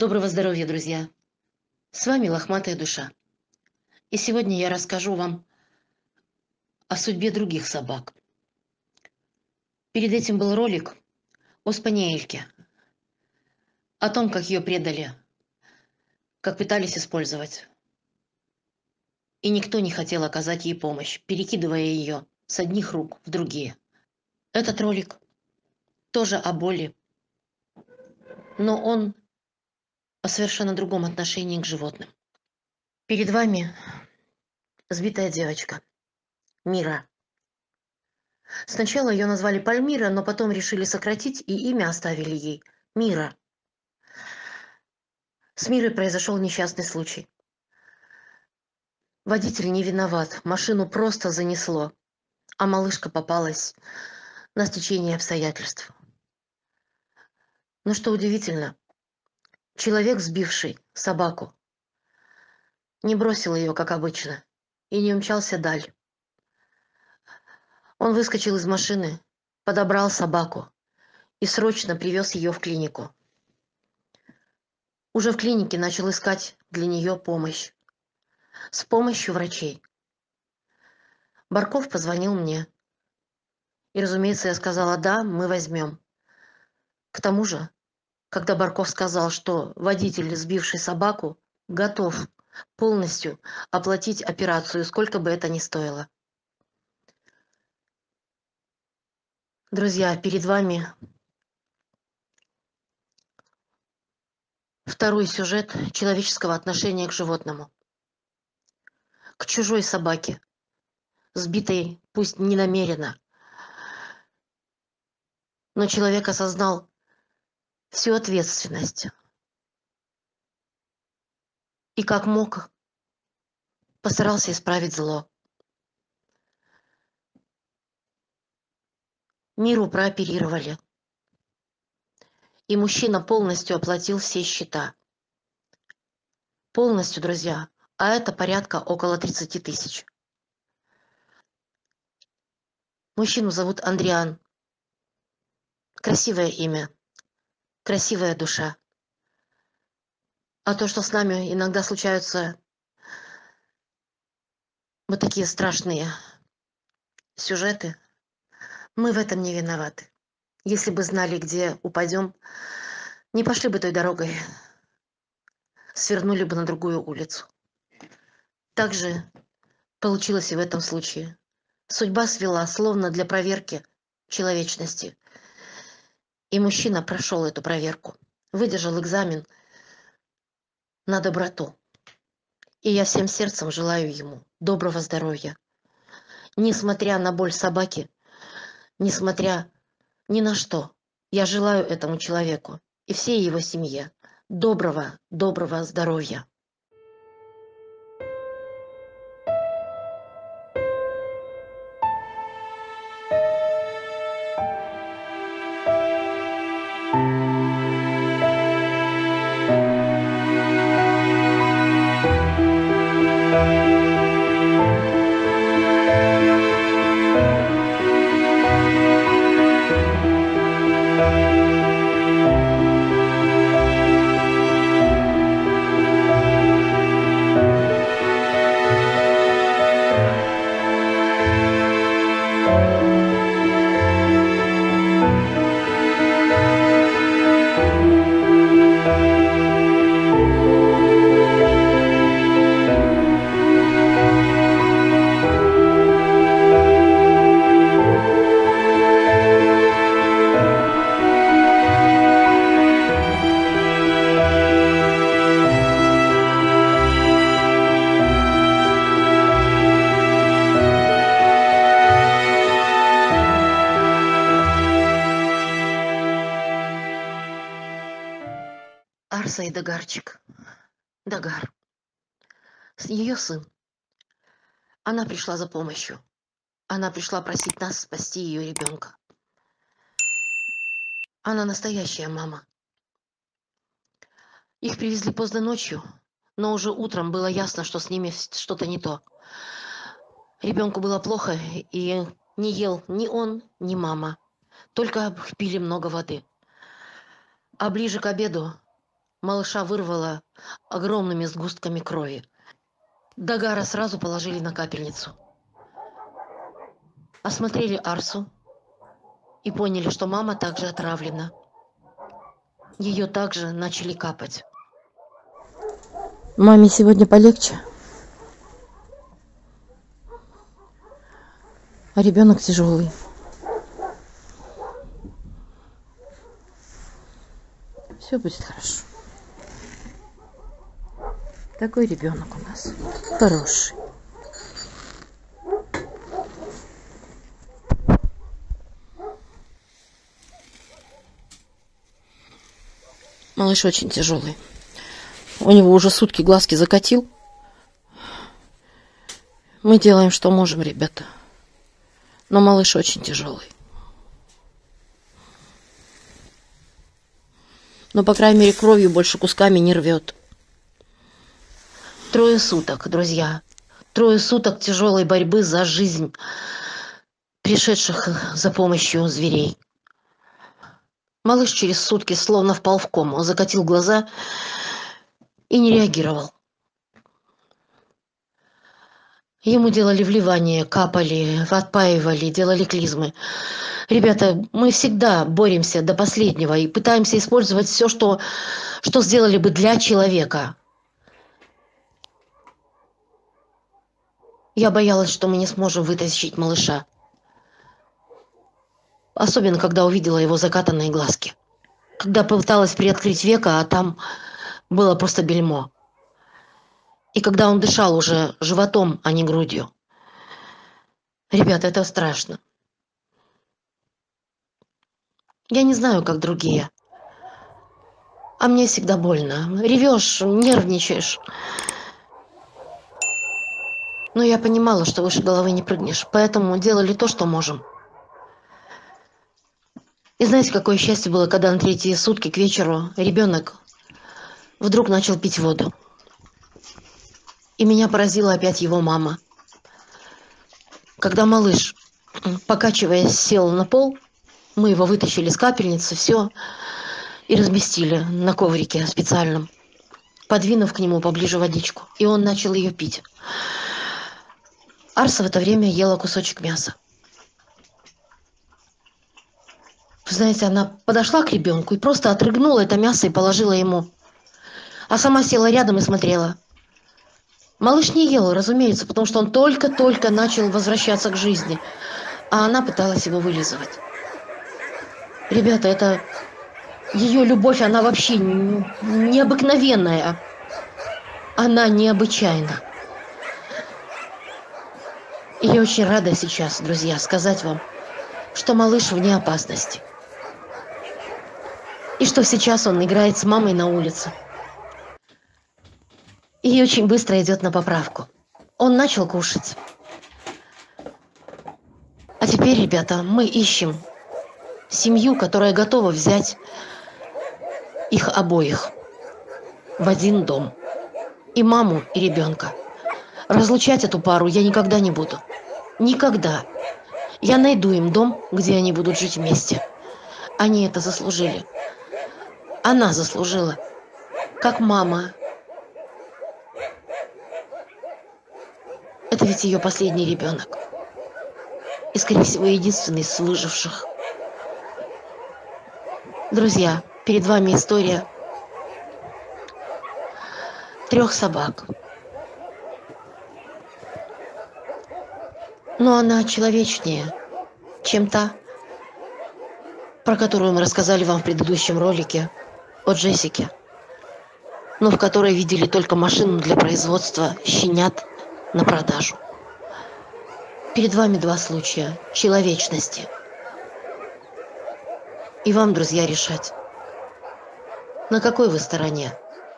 Доброго здоровья, друзья! С вами Лохматая душа. И сегодня я расскажу вам о судьбе других собак. Перед этим был ролик о спаниельке, о том, как ее предали, как пытались использовать. И никто не хотел оказать ей помощь, перекидывая ее с одних рук в другие. Этот ролик тоже о боли, но он о совершенно другом отношении к животным. Перед вами сбитая девочка, Мира. Сначала ее назвали Пальмира, но потом решили сократить и имя оставили ей Мира. С Мирой произошел несчастный случай. Водитель не виноват, машину просто занесло, а малышка попалась на стечение обстоятельств. Но что удивительно, человек, сбивший собаку, не бросил ее, как обычно, и не умчался даль. Он выскочил из машины, подобрал собаку и срочно привез ее в клинику. Уже в клинике начал искать для нее помощь. С помощью врачей. Барков позвонил мне. И, разумеется, я сказала: да, мы возьмем. К тому же, когда Барков сказал, что водитель, сбивший собаку, готов полностью оплатить операцию, сколько бы это ни стоило. Друзья, перед вами второй сюжет человеческого отношения к животному. К чужой собаке, сбитой пусть не намеренно, но человек осознал всю ответственность. И как мог, постарался исправить зло. Миру прооперировали. И мужчина полностью оплатил все счета. Полностью, друзья. А это порядка около 30 тысяч. Мужчину зовут Андриан. Красивое имя. Красивая душа. А то, что с нами иногда случаются вот такие страшные сюжеты, мы в этом не виноваты. Если бы знали, где упадем, не пошли бы той дорогой, свернули бы на другую улицу. Так же получилось и в этом случае. Судьба свела, словно для проверки человечности. И мужчина прошел эту проверку, выдержал экзамен на доброту. И я всем сердцем желаю ему доброго здоровья. Несмотря на боль собаки, несмотря ни на что, я желаю этому человеку и всей его семье доброго здоровья. Арса и Дагарчик. Дагар. Ее сын. Она пришла за помощью. Она пришла просить нас спасти ее ребенка. Она настоящая мама. Их привезли поздно ночью, но уже утром было ясно, что с ними что-то не то. Ребенку было плохо, и не ел ни он, ни мама. Только пили много воды. А ближе к обеду Малыша вырвало огромными сгустками крови. Дагара сразу положили на капельницу. Осмотрели Арсу и поняли, что мама также отравлена. Ее также начали капать. Маме сегодня полегче, а ребенок тяжелый. Все будет хорошо. Такой ребенок у нас хороший. Малыш очень тяжелый. У него уже сутки глазки закатил. Мы делаем, что можем, ребята. Но малыш очень тяжелый. Но, по крайней мере, кровью больше кусками не рвет. 3 суток, друзья. 3 суток тяжелой борьбы за жизнь пришедших за помощью зверей. Малыш через сутки словно впал в кому. Он закатил глаза и не реагировал. Ему делали вливания, капали, отпаивали, делали клизмы. Ребята, мы всегда боремся до последнего и пытаемся использовать все, что сделали бы для человека. Я боялась, что мы не сможем вытащить малыша. Особенно, когда увидела его закатанные глазки. Когда попыталась приоткрыть веко, а там было просто бельмо. И когда он дышал уже животом, а не грудью. Ребята, это страшно. Я не знаю, как другие. А мне всегда больно. Ревешь, нервничаешь. Но я понимала, что выше головы не прыгнешь. Поэтому делали то, что можем. И знаете, какое счастье было, когда на 3-е сутки к вечеру ребенок вдруг начал пить воду. И меня поразила опять его мама. Когда малыш, покачиваясь, сел на пол, мы его вытащили с капельницы, все, и разместили на коврике специальном, подвинув к нему поближе водичку. И он начал ее пить. Арса в это время ела кусочек мяса. Вы знаете, она подошла к ребенку и просто отрыгнула это мясо и положила ему. А сама села рядом и смотрела. Малыш не ел, разумеется, потому что он только-только начал возвращаться к жизни. А она пыталась его вылизывать. Ребята, это... Ее любовь, она вообще необыкновенная. Она необычайна. И я очень рада сейчас, друзья, сказать вам, что малыш вне опасности. И что сейчас он играет с мамой на улице. И очень быстро идет на поправку. Он начал кушать. А теперь, ребята, мы ищем семью, которая готова взять их обоих в один дом. И маму, и ребенка. Разлучать эту пару я никогда не буду. Никогда. Я найду им дом, где они будут жить вместе. Они это заслужили. Она заслужила. Как мама. Это ведь ее последний ребенок. И, скорее всего, единственный из выживших. Друзья, перед вами история 3 собак. Но она человечнее, чем та, про которую мы рассказали вам в предыдущем ролике о Джессике, но в которой видели только машину для производства щенят на продажу. Перед вами 2 случая человечности. И вам, друзья, решать, на какой вы стороне.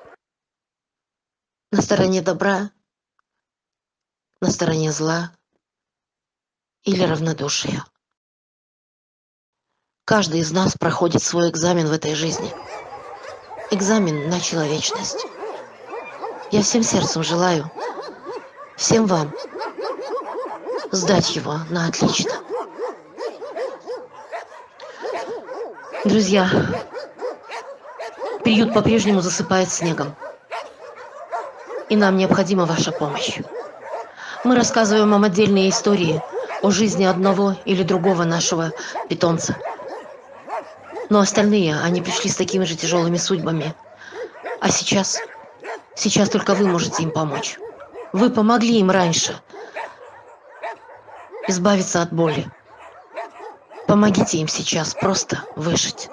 На стороне добра, на стороне зла или равнодушия. Каждый из нас проходит свой экзамен в этой жизни. Экзамен на человечность. Я всем сердцем желаю всем вам сдать его на отлично. Друзья, Приют по-прежнему засыпает снегом. И нам необходима ваша помощь. Мы рассказываем вам отдельные истории о жизни одного или другого нашего питомца. Но остальные, они пришли с такими же тяжелыми судьбами. А сейчас только вы можете им помочь. Вы помогли им раньше избавиться от боли. Помогите им сейчас просто выжить.